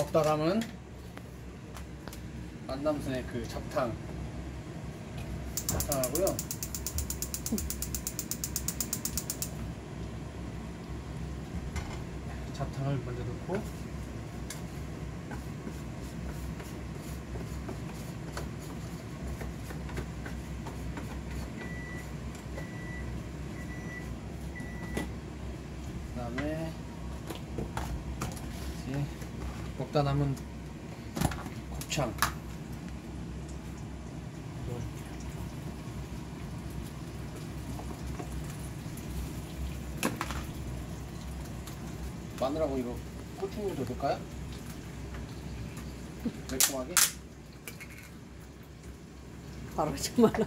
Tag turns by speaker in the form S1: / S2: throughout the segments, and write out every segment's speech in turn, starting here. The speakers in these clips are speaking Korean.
S1: 먹다 남은 만남순의 그 잡탕하고요. 잡탕을 먼저 넣고 그다음에 이제 먹다 남은 곱창 넣어줄게요. 마늘하고 이거 고추도 넣을까요? 매콤하게?
S2: 바로 좀 말랐네.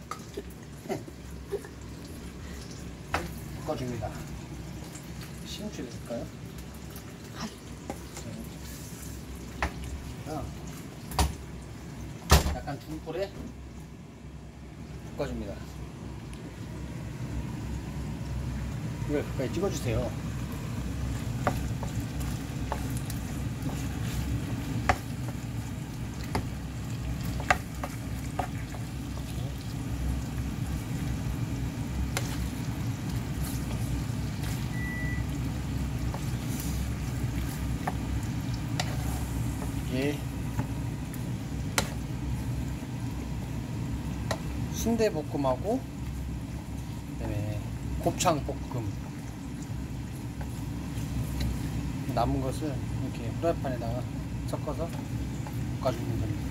S1: 볶아줍니다. 시금치 넣을까요? 약간 중불에 볶아줍니다. 이걸 가까이 찍어주세요. 이게 순대볶음하고 그다음에 곱창볶음 남은 것을 이렇게 프라이팬에다가 섞어서 볶아주면 됩니다.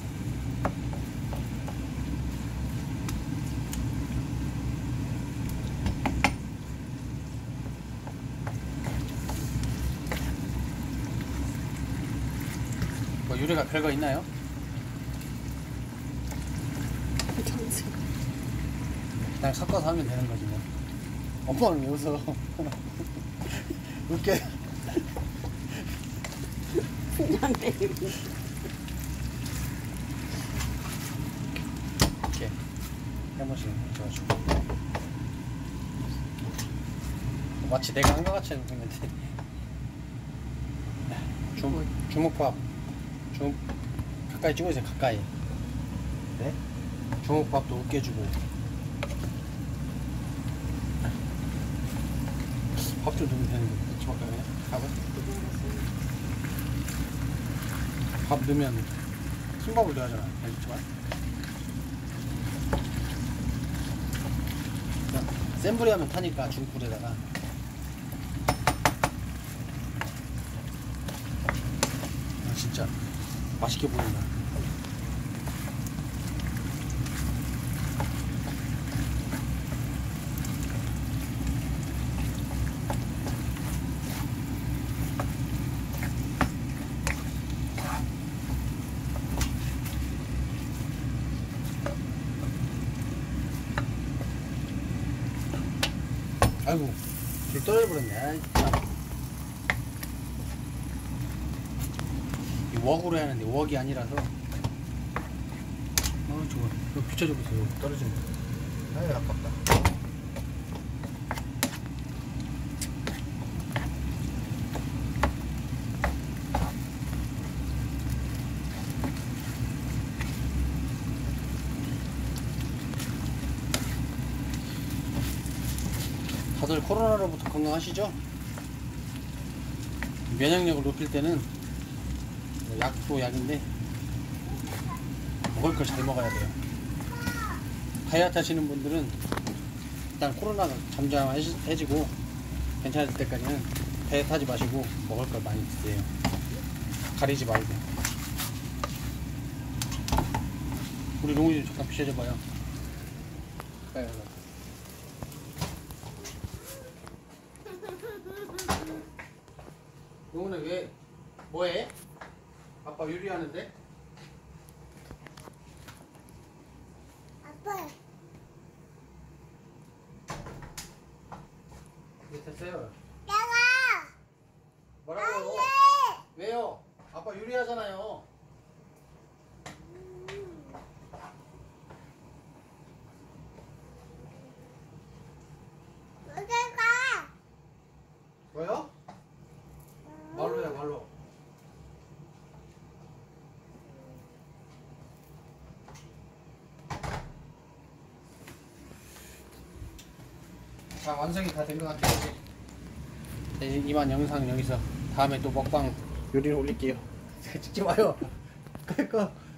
S1: 뭐 요리가 별거 있나요? 그냥 섞어서 하면 되는 거지 뭐. 엄마는 왜 웃어? 웃게.
S2: 그냥 내
S1: 이렇게 한 번씩 줘가지고 마치 내가 한 것 같이 하고 있는데. 주먹밥 가까이 찍어주세요. 가까이. 네? 주먹밥도 으깨주고 밥 좀 넣으면 되는데 주먹밥에 밥 넣으면 순밥을 넣어야잖아. 알겠지만 센 불에 하면 타니까 중불에다가 진짜 맛있게 보인다. 아이고 불 떨어져버렸네. 아이, 이 웍으로 해야 하는데 웍이 아니라서 저거 이거 비춰주고 있어요. 떨어지는 거. 아유 아깝다. 다들 코로나로부터 건강하시죠? 면역력을 높일 때는 약도 약인데 먹을 걸 잘 먹어야 돼요. 다이어트 하시는 분들은 일단 코로나가 잠잠해지고 괜찮을 때까지는 다이어트 하지 마시고 먹을 걸 많이 드세요. 가리지 말고. 우리 롱이 좀 잠깐 비춰줘봐요. 롱이는 왜 뭐해? 아빠 요리하는데?
S3: 아빠.
S1: 네, 됐어요.
S3: 내가.
S1: 뭐라고요? 왜요? 아빠 요리하잖아요.
S3: 내가.
S1: 뭐요? 말로 해, 말로. 자, 완성이 다 된 것 같아요. 이제 이만 영상 여기서 다음에 또 먹방 요리를 올릴게요. 찍지 마요. 그러니까